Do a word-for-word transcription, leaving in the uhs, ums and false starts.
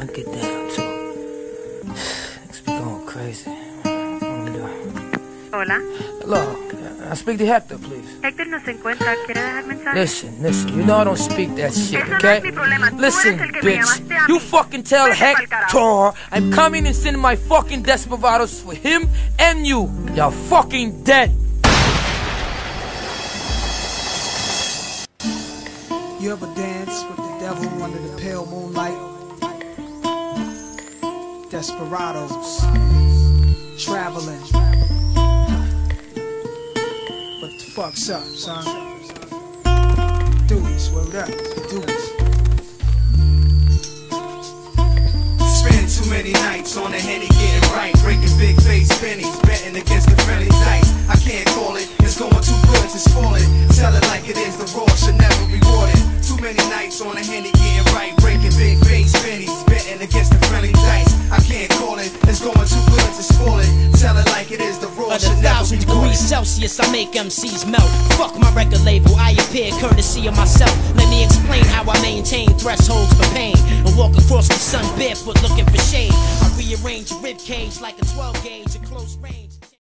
trying to get down too. Niggas be going crazy. Hola. Hello, I speak to Hector, please. Héctor no se encuentra. ¿Quiere dejar mensaje? Listen, listen, you know I don't speak that shit, Eso no okay? es mi problema. Tú Listen, eres el que me bitch, llamaste a you mí. fucking tell Vete pa'l carajo. Hector I'm coming and sending my fucking desperados for him and you. Y'all fucking dead. You ever dance with the devil under the pale moonlight? Desperados, traveling. What the fuck's up, son? Dewey's, word up, Dewey's. Spend too many nights on the Henny getting right, breaking big face pennies, betting against the friendly dice. I can't call it, it's going too good to spoil it. Tell it like it is, the raw should never be rewarded. Too many nights on the Henny getting right, breaking big face pennies, betting against the friendly dice. I can't call it, it's going too good to spoil it. Tell it like it is, the raw should never be thousand rewarded. degrees Celsius, I make M Cs melt. Fuck my record label, I appear courtesy of myself. Let me explain how I maintain thresholds for pain and walk across the sun barefoot looking for shade. I rearrange a rib cage like a twelve gauge at close range.